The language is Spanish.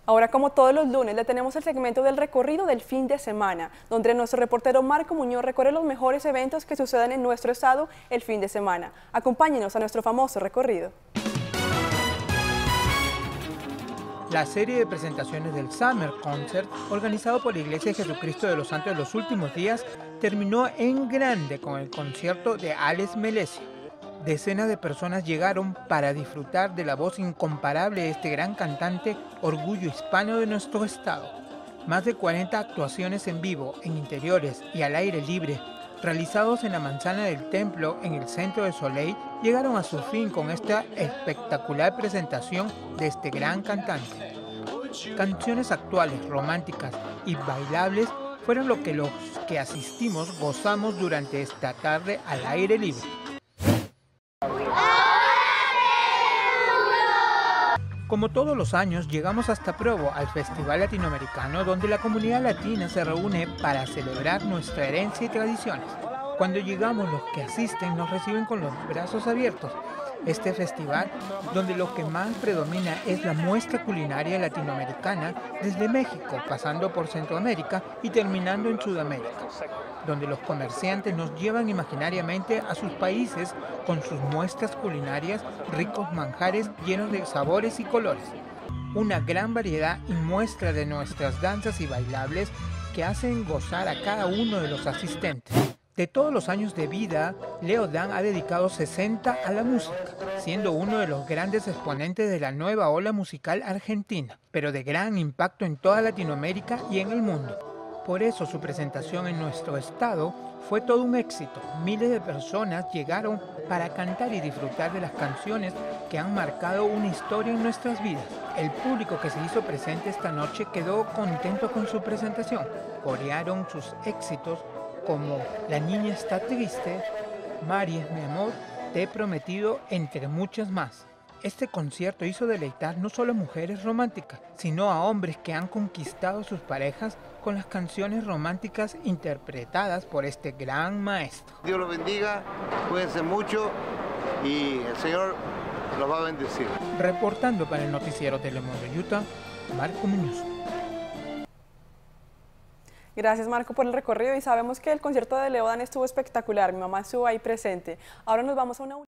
Ahora, como todos los lunes, le tenemos el segmento del recorrido del fin de semana, donde nuestro reportero Marco Muñoz recorre los mejores eventos que suceden en nuestro estado el fin de semana. Acompáñenos a nuestro famoso recorrido. La serie de presentaciones del Summer Concert, organizado por la Iglesia de Jesucristo de los Santos de los Últimos Días, terminó en grande con el concierto de Alex Melesio. Decenas de personas llegaron para disfrutar de la voz incomparable de este gran cantante, orgullo hispano de nuestro estado. Más de 40 actuaciones en vivo, en interiores y al aire libre, realizados en la manzana del templo en el centro de Soleil, llegaron a su fin con esta espectacular presentación de este gran cantante. Canciones actuales, románticas y bailables fueron lo que los que asistimos gozamos durante esta tarde al aire libre. Como todos los años, llegamos hasta Provo, al Festival Latinoamericano, donde la comunidad latina se reúne para celebrar nuestra herencia y tradiciones. Cuando llegamos, los que asisten nos reciben con los brazos abiertos. Este festival, donde lo que más predomina es la muestra culinaria latinoamericana, desde México, pasando por Centroamérica y terminando en Sudamérica, donde los comerciantes nos llevan imaginariamente a sus países con sus muestras culinarias, ricos manjares llenos de sabores y colores. Una gran variedad y muestra de nuestras danzas y bailables que hacen gozar a cada uno de los asistentes. De todos los años de vida, Leo Dan ha dedicado 60 a la música, siendo uno de los grandes exponentes de la nueva ola musical argentina, pero de gran impacto en toda Latinoamérica y en el mundo. Por eso su presentación en nuestro estado fue todo un éxito. Miles de personas llegaron para cantar y disfrutar de las canciones que han marcado una historia en nuestras vidas. El público que se hizo presente esta noche quedó contento con su presentación. Corearon sus éxitos como La niña está triste, Mari es mi amor, Te he prometido, entre muchas más. Este concierto hizo deleitar no solo a mujeres románticas, sino a hombres que han conquistado a sus parejas con las canciones románticas interpretadas por este gran maestro. Dios los bendiga, cuídense mucho y el Señor los va a bendecir. Reportando para el noticiero Telemundo Utah, Marco Muñoz. Gracias, Marco, por el recorrido, y sabemos que el concierto de Leo Dan estuvo espectacular. Mi mamá estuvo ahí presente. Ahora nos vamos a una